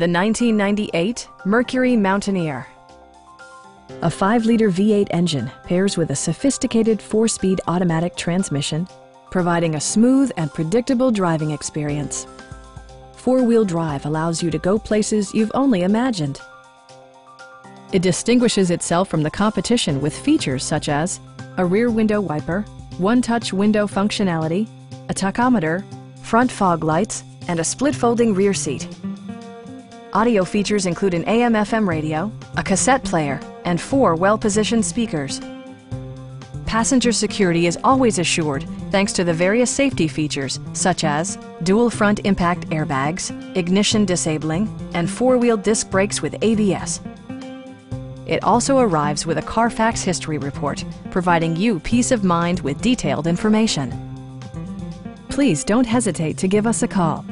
The 1998 Mercury Mountaineer. A 5-liter V8 engine pairs with a sophisticated 4-speed automatic transmission, providing a smooth and predictable driving experience. 4-wheel drive allows you to go places you've only imagined. It distinguishes itself from the competition with features such as a rear window wiper, one-touch window functionality, a tachometer, front fog lights, and a split-folding rear seat. Audio features include an AM/FM radio, a cassette player, and 4 well-positioned speakers. Passenger security is always assured thanks to the various safety features such as dual front impact airbags, ignition disabling, and 4-wheel disc brakes with ABS. It also arrives with a Carfax history report, providing you peace of mind with detailed information. Please don't hesitate to give us a call.